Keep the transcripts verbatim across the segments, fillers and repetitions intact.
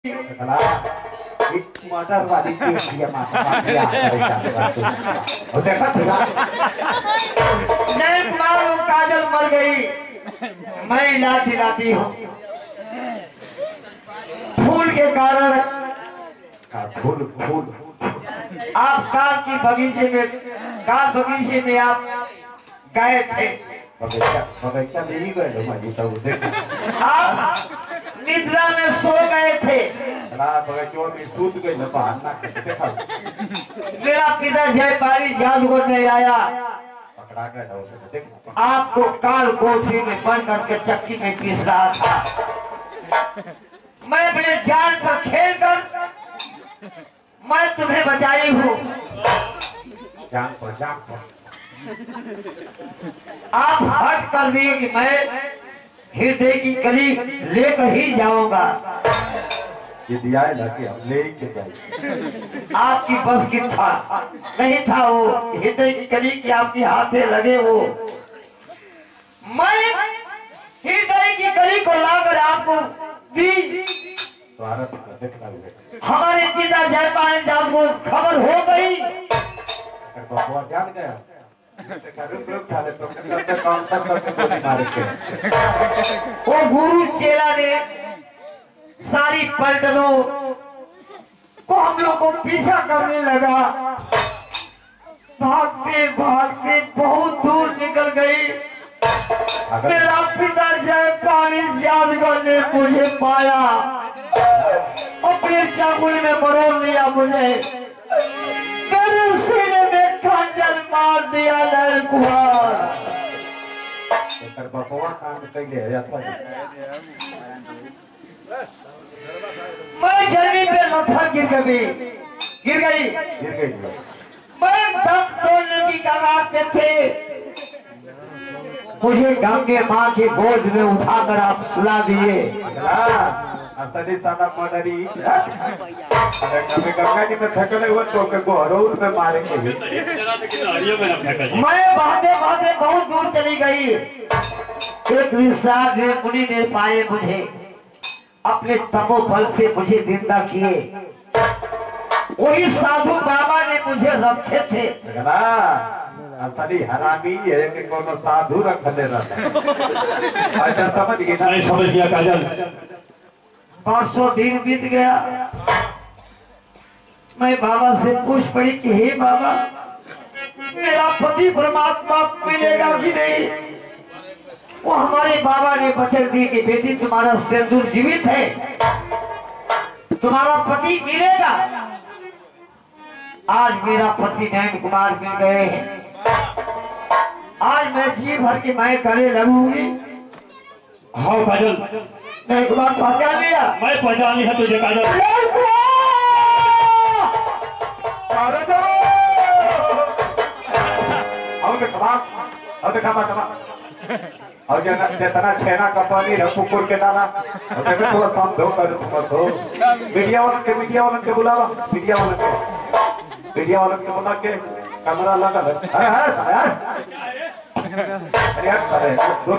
मटर वाली दिया माता और देखा था नहीं मालूम काजल मर गई मैं इला दिलाती हूँ फूल के कारण फूल फूल आप काल की बगीचे में काल बगीचे में आप गए थे बगीचा में ही गए लोग तो देखा आप निद्रा में सो गए थे मेरा पिता जयपाली जादूगर नहीं आया आपको काल कोठरी में बंद करके चक्की में पीस रहा था मैं अपने जान पर खेल कर मैं तुम्हें बचाई हूँ जान पर जान पर आप हट कर दिए कि मैं हृदय की कली लेकर ही जाऊंगा ये दिया है लड़के अब ले के जाइए आपकी बस की था नहीं था वो हृदय की कली की आपके हाथे लगे वो मैं हृदय की कली को लाकर आपको दी हमारे पिता जयपाल जान को खबर हो गई जान गया वो गुरु चेला ने सारी पलटनों को हम लोग को पीछा करने लगा भागते भागते बहुत दूर निकल गई मेरा पिता जयपाल जादूगर ने मुझे पाया अपने चाकुल में मरोड़ लिया मुझे मेरे सीने में खंजर मार दिया लहर कुमार मैं जमीन पे लथा गिर गई गिर गई गिर गई मैं दम तोड़ने की कगार पे थे मुझे गंगे माँ की गोद में उठाकर आप सुला दिए असली सादा मर्डरी अरे कभी गंगा जी में फेंकने हुआ तो के गोहरों में मारेंगे मैं भागे भागे बहुत दूर चली गई एक विशाल मुनि ने पाए मुझे अपने तपोबल से मुझे जिंदा किए वही साधु बाबा ने मुझे रखे थे असली हरामी है कि कोनो साधु रख दे रहा है समझ गया नहीं समझ गया काजल परसों दिन बीत गया मैं बाबा से पूछ पड़ी कि हे बाबा मेरा पति परमात्मा मिलेगा कि नहीं वो हमारे बाबा ने वचन दी कि बेटी तुम्हारा सिंदूर जीवित है तुम्हारा पति मिलेगा आज मेरा पति नैन कुमार मिल गए हैं आज मैं जी भर के मैं गले लगूंगी हाँ काजल नैन कुमार पहचान लिया मैं पहचान लिया तुझे काजल और देखा और जितना छेना कपानी कुकुर के डाला और देखो थोड़ा समझो कर समझो मीडिया वालों के मीडिया वालों के बुलावा मीडिया वालों के मीडिया वालों के बुला के कैमरा लगा अरे अरे अरे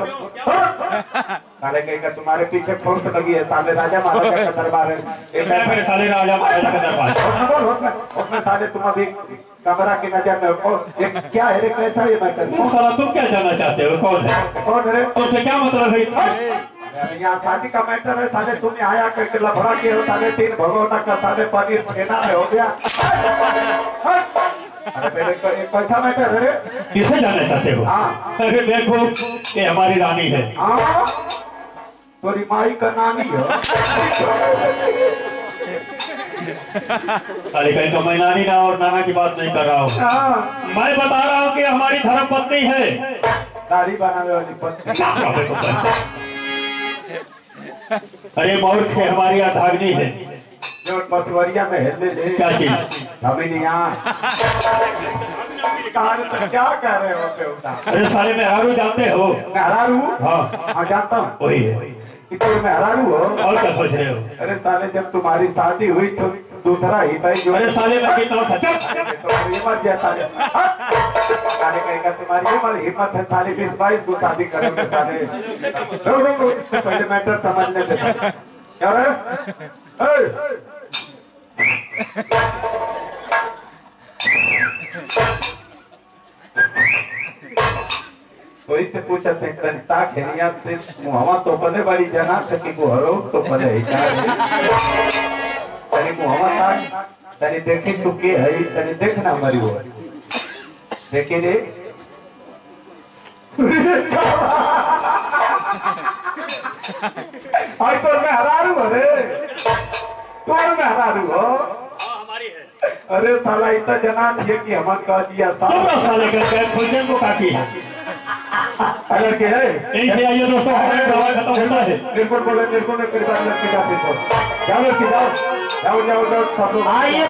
साले के तुम्हारे पीछे फोर्स लगी है साले राजा महाराजा का दरबार है एक साले राजा महाराजा का दरबार उसमें साले तुम अभी कमरा की नजर में एक क्या है रे कैसा ये मैटर तुम क्या जानना चाहते हो कौन है कौन है तुमसे क्या मतलब है यहाँ शादी का मैटर है साले तुमने आया करके लफड़ा किया हो साले तीन भगोना का साले पनीर छेना में हो गया अरे मेरे कैसा मैटर है किसे जानना चाहते हो हाँ अरे देखो ये हमारी रानी है हाँ तुम्हारी माई का नानी है अरे कहीं तो मैं नानी ना और नाना की बात नहीं कर रहा हूँ मैं बता रहा हूँ कि हमारी धर्म पत्नी है दाढ़ी बनाने वाली पत्नी अरे मौत है हमारी अर्धाग्नि है जो पसवरिया में हिल ले क्या चीज अभी नहीं यहाँ तो क्या कह रहे हो बेटा अरे सारे मेहरारू जानते हो मेहरारू हाँ हाँ जानता हूँ वही है तुम मेहरारू हो और क्या सोच रहे हो अरे साले जब तुम्हारी शादी हुई तो दूसरा ही था जो अरे साले में कितना सच्चा तुम्हारी हिम्मत है साले साले कहेगा तुम्हारी उम्र हिम्मत है साले बीस बाईस को शादी करोगे साले इससे पहले मैटर समझने देता क्या रे ए कोई से पूछा थे तनिता खेलिया से मुहवा तो पले बड़ी जना सकी को हरो तो पले तनी मुहवा ता तनी देखी तू के है तनी देखना हमारी वो देखे रे आई तो मैं हरारू अरे तो मैं हरारू हो हमारी है। अरे साला इतना जना ये कि हमार कह दिया साला साले का खोजने को काफी है। अगर के है यही आइए दोस्तों, हमारे दवा खत्म होता है। निर्गुण बोले निर्गुण में फिर बात लग के जाते तो जाओ कि जाओ जाओ जाओ जाओ सब लोग आइए।